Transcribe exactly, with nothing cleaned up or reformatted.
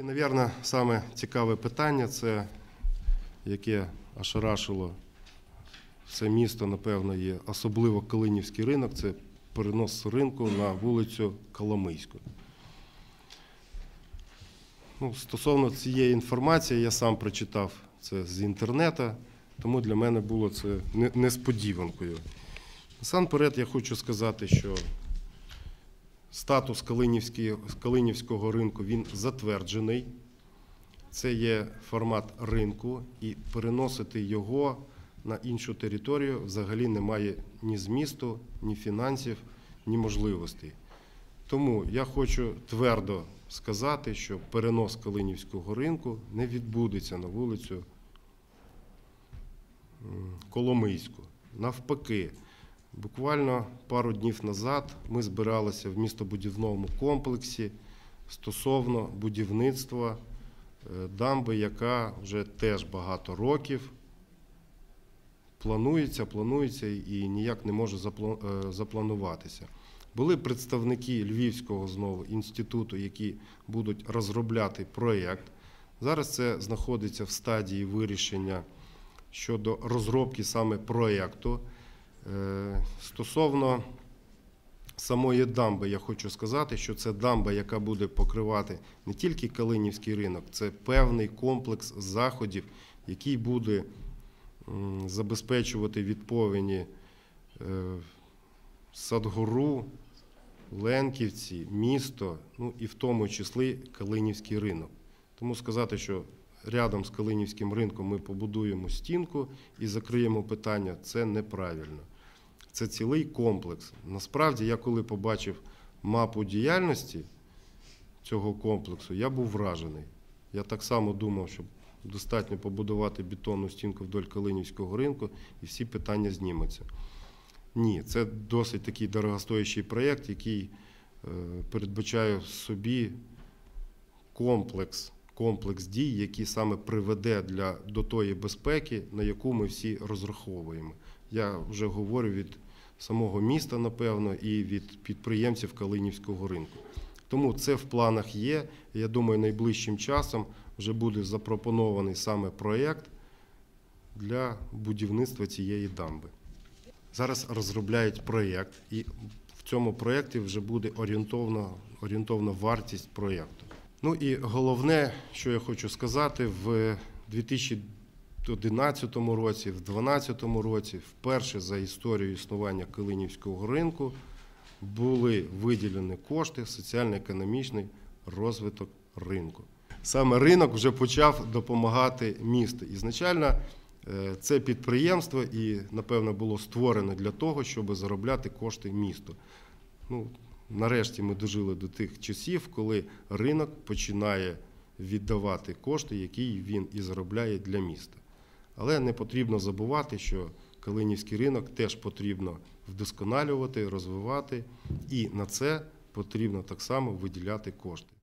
І, мабуть, саме цікаве питання, це яке ошарашило все місто, напевно, є особливо Калинівський ринок, це перенос ринку на вулицю Коломийську. Ну, стосовно цієї інформації, я сам прочитав це з інтернету, тому для мене було це несподіванкою. Насамперед я хочу сказати, що статус Калинівського ринку він затверджений. Це є формат ринку, і переносити його на іншу територію взагалі немає ні змісту, ні фінансів, ні можливостей. Тому я хочу твердо сказати, що перенос Калинівського ринку не відбудеться на вулицю Коломийську. Навпаки, буквально пару днів назад ми збиралися в містобудівному комплексі стосовно будівництва дамби, яка вже теж багато років планується, планується і ніяк не може заплануватися. Були представники Львівського знову інституту, які будуть розробляти проєкт. Зараз це знаходиться в стадії вирішення щодо розробки саме проєкту. Стосовно самої дамби, я хочу сказати, що це дамба, яка буде покривати не тільки Калинівський ринок, це певний комплекс заходів, який буде забезпечувати від повені Садгору, Ленківці, місто, ну і в тому числі Калинівський ринок. Тому сказати, що рядом з Калинівським ринком ми побудуємо стінку і закриємо питання, це неправильно. Це цілий комплекс. Насправді, я коли побачив мапу діяльності цього комплексу, я був вражений. Я так само думав, що достатньо побудувати бетонну стінку вдоль Калинівського ринку і всі питання знімуться. Ні, це досить такий дорогостоящий проєкт, який передбачає в собі комплекс, комплекс дій, який саме приведе для, до тої безпеки, на яку ми всі розраховуємо. Я вже говорю від самого міста, напевно, і від підприємців Калинівського ринку. Тому це в планах є. Я думаю, найближчим часом вже буде запропонований саме проєкт для будівництва цієї дамби. Зараз розробляють проєкт, і в цьому проєкті вже буде орієнтовна, орієнтовна вартість проєкту. Ну і головне, що я хочу сказати, в дві тисячі одинадцятому році, в дві тисячі дванадцятому році, вперше за історію існування Калинівського ринку були виділені кошти в соціально-економічний розвиток ринку. Саме ринок вже почав допомагати місту. Ізначально це підприємство і, напевно, було створено для того, щоб заробляти кошти місту. Ну, нарешті ми дожили до тих часів, коли ринок починає віддавати кошти, які він і заробляє для міста. Але не потрібно забувати, що Калинівський ринок теж потрібно вдосконалювати, розвивати, і на це потрібно так само виділяти кошти.